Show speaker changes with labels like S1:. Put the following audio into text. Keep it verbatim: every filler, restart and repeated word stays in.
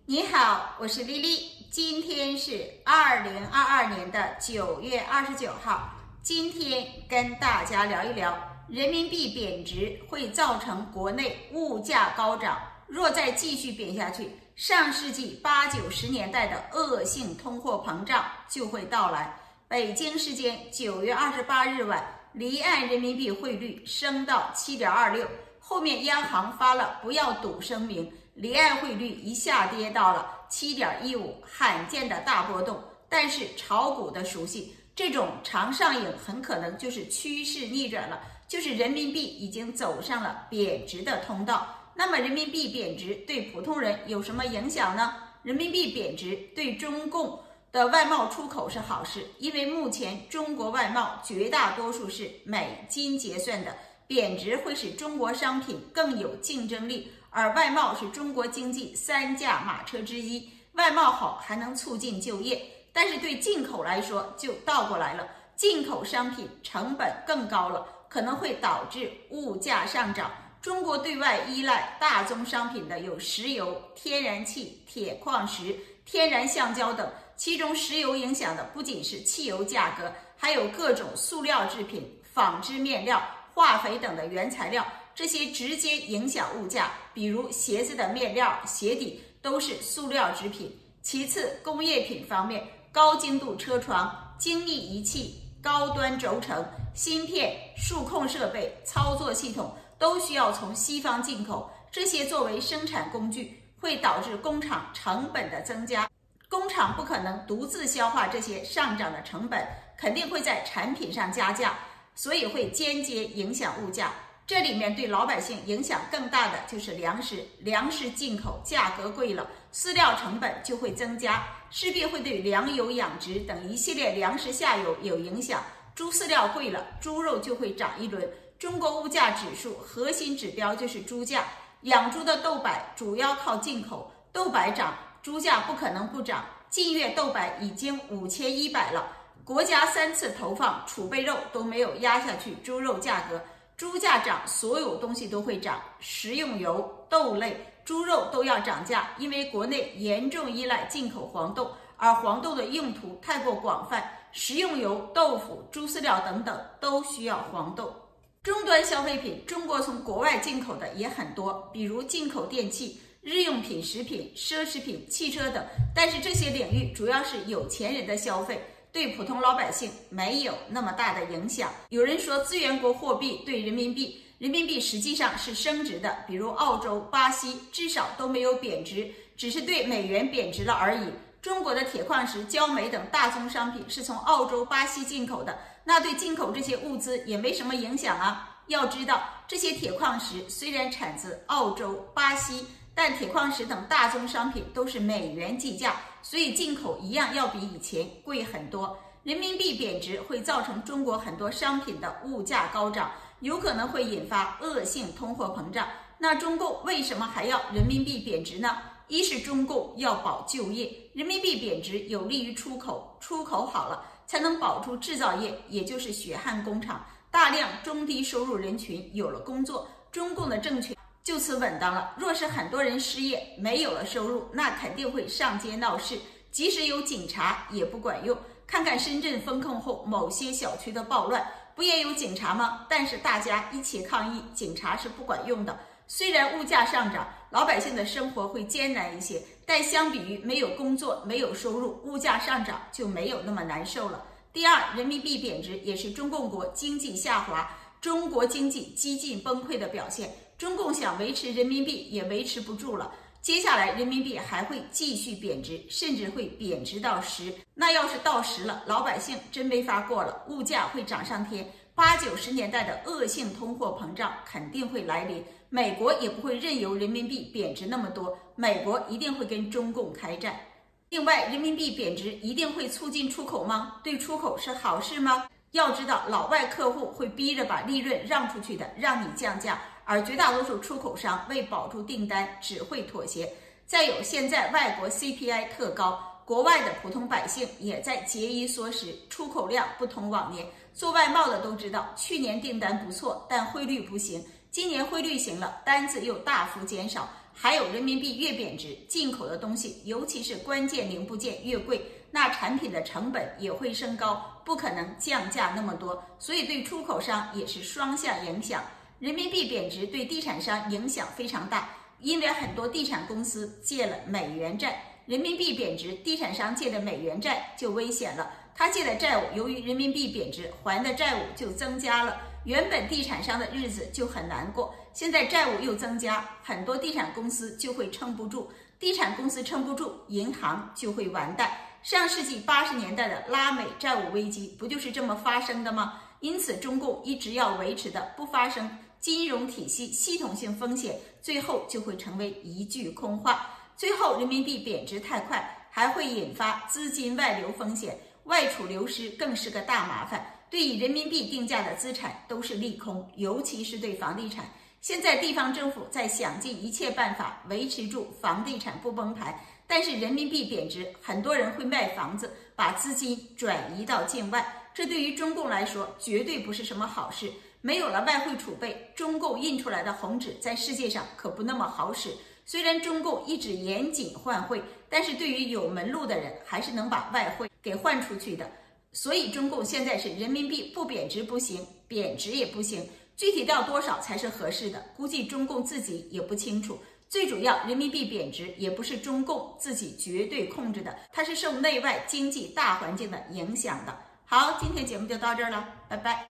S1: 你好，我是丽丽，今天是二零二二年的九月二十九号。今天跟大家聊一聊，人民币贬值会造成国内物价高涨，若再继续贬下去，上世纪八九十年代的恶性通货膨胀就会到来。北京时间九月二十八日晚，离岸人民币汇率升到 七点二六， 后面央行发了不要赌声明，离岸汇率一下跌到了 七点一五， 罕见的大波动。但是炒股的熟悉，这种长上影很可能就是趋势逆转了，就是人民币已经走上了贬值的通道。那么人民币贬值对普通人有什么影响呢？人民币贬值对中共的外贸出口是好事，因为目前中国外贸绝大多数是美金结算的，贬值会使中国商品更有竞争力，而外贸是中国经济三驾马车之一，外贸好还能促进就业。但是对进口来说就倒过来了，进口商品成本更高了，可能会导致物价上涨。中国对外依赖大宗商品的有石油、天然气、铁矿石、天然橡胶等，其中石油影响的不仅是汽油价格，还有各种塑料制品、纺织面料、化肥等的原材料，这些直接影响物价。比如鞋子的面料、鞋底都是塑料制品。其次，工业品方面，高精度车床、精密仪器、高端轴承、芯片、数控设备、操作系统都需要从西方进口，这些作为生产工具会导致工厂成本的增加，工厂不可能独自消化这些上涨的成本，肯定会在产品上加价，所以会间接影响物价。这里面对老百姓影响更大的就是粮食，粮食进口价格贵了，饲料成本就会增加，势必会对粮油养殖等一系列粮食下游有影响。猪饲料贵了，猪肉就会涨一轮。中国物价指数核心指标就是猪价，养猪的豆白主要靠进口，豆白涨，猪价不可能不涨。近月豆白已经五千一百了，国家三次投放储备肉都没有压下去猪肉价格。猪价涨，所有东西都会涨，食用油、豆类、猪肉都要涨价，因为国内严重依赖进口黄豆，而黄豆的用途太过广泛，食用油、豆腐、猪饲料等等都需要黄豆。终端消费品，中国从国外进口的也很多，比如进口电器、日用品、食品、奢侈品、汽车等，但是这些领域主要是有钱人的消费，对普通老百姓没有那么大的影响。有人说资源国货币对人民币，人民币实际上是升值的，比如澳洲、巴西至少都没有贬值，只是对美元贬值了而已。中国的铁矿石、焦煤等大宗商品是从澳洲、巴西进口的，那对进口这些物资也没什么影响啊。要知道，这些铁矿石虽然产自澳洲、巴西，但铁矿石等大宗商品都是美元计价，所以进口一样要比以前贵很多。人民币贬值会造成中国很多商品的物价高涨，有可能会引发恶性通货膨胀。那中共为什么还要人民币贬值呢？一是中共要保就业，人民币贬值有利于出口，出口好了才能保住制造业，也就是血汗工厂，大量中低收入人群有了工作，中共的政权就此稳当了。若是很多人失业，没有了收入，那肯定会上街闹事，即使有警察也不管用。看看深圳封控后某些小区的暴乱，不也有警察吗？但是大家一起抗议，警察是不管用的。虽然物价上涨，老百姓的生活会艰难一些，但相比于没有工作、没有收入，物价上涨就没有那么难受了。第二，人民币贬值也是中共国经济下滑、中国经济几近崩溃的表现。中共想维持人民币也维持不住了，接下来人民币还会继续贬值，甚至会贬值到十。那要是到十了，老百姓真没法过了，物价会涨上天。八九十年代的恶性通货膨胀肯定会来临，美国也不会任由人民币贬值那么多，美国一定会跟中共开战。另外，人民币贬值一定会促进出口吗？对出口是好事吗？要知道，老外客户会逼着把利润让出去的，让你降价，而绝大多数出口商为保住订单只会妥协。再有，现在外国 C P I 特高，国外的普通百姓也在节衣缩食，出口量不同往年。做外贸的都知道，去年订单不错，但汇率不行，今年汇率行了，单子又大幅减少， 还有人民币越贬值，进口的东西，尤其是关键零部件越贵，那产品的成本也会升高，不可能降价那么多，所以对出口商也是双向影响。人民币贬值对地产商影响非常大，因为很多地产公司借了美元债，人民币贬值，地产商借的美元债就危险了。他借的债务由于人民币贬值，还的债务就增加了，原本地产商的日子就很难过，现在债务又增加，很多地产公司就会撑不住，地产公司撑不住，银行就会完蛋。上世纪八十年代的拉美债务危机不就是这么发生的吗？因此中共一直要维持的不发生金融体系系统性风险，最后就会成为一句空话。最后人民币贬值太快，还会引发资金外流风险，外储流失更是个大麻烦，对以人民币定价的资产都是利空，尤其是对房地产。现在地方政府在想尽一切办法维持住房地产不崩盘，但是人民币贬值，很多人会卖房子，把资金转移到境外，这对于中共来说绝对不是什么好事。没有了外汇储备，中共印出来的红纸在世界上可不那么好使。虽然中共一直严谨换汇，但是对于有门路的人还是能把外汇给换出去的。所以中共现在是人民币不贬值不行，贬值也不行，具体到多少才是合适的，估计中共自己也不清楚。最主要，人民币贬值也不是中共自己绝对控制的，它是受内外经济大环境的影响的。好，今天节目就到这儿了，拜拜。